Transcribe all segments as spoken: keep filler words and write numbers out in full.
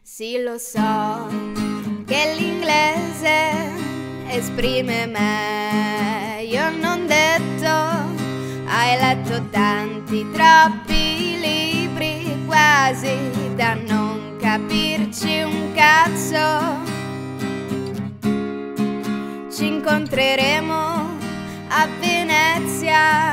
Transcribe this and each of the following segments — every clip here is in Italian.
Sì, lo so che l'inglese esprime me. Io non detto, hai letto tanti, troppi libri, quasi da non capirci un cazzo. Ci incontreremo a Venezia,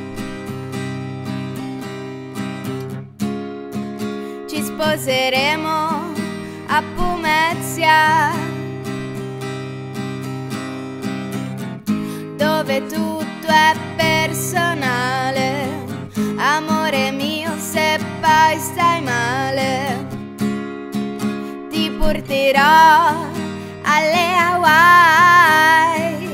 ci sposeremo a Pomezia, dove tutto è personale. Amore mio, se poi stai male, ti porterò alle Hawaii.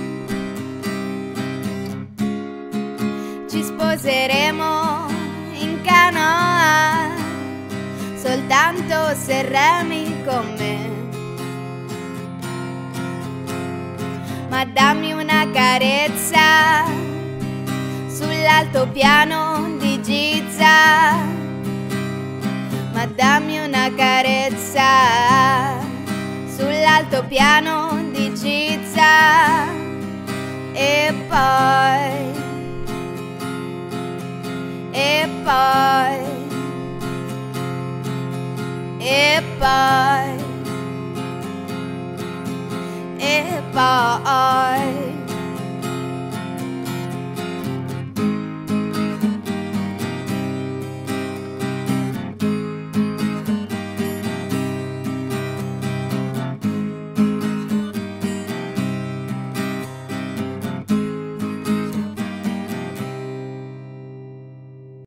Ci sposeremo in canoa, soltanto se remi con me. Ma dammi una carezza sull'altopiano di Giza. Ma dammi una carezza sull'altopiano di Giza. E poi, e poi, e poi